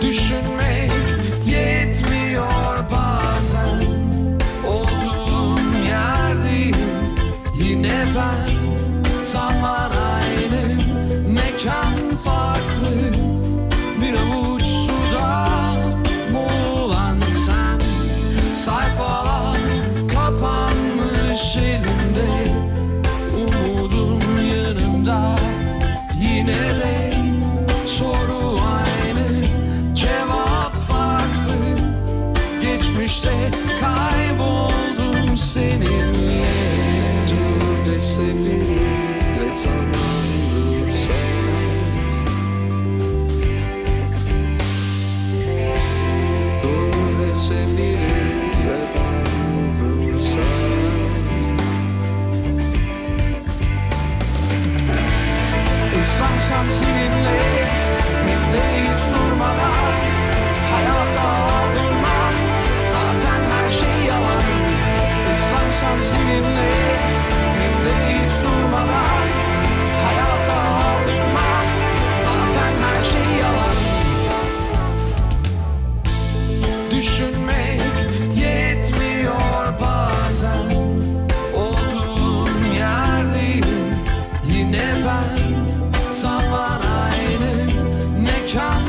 Düşünmek yetmiyor bazen. Olduğum yerdeyim yine ben. Zaman aynı, mekan farklı. Bir avuç suda boğulan sen. Sayfalar kapanmış elimde. Umudum yanımda yine de. Soru aynı, cevap farklı. Geçmişte kayboldum seninle. Dur dese bir de zaman dursa. Dur dese bir de ben dursa. Islansam seninle hem de hiç durmadan. Hayata aldırmam, zaten her şey yalan. Islansam seninle hem de hiç durmadan. Hayata aldırmam, zaten her şey yalan. Düşünmek yetmiyor bazen. Olduğum yerdeyim yine ben. Zaman aynı, mekan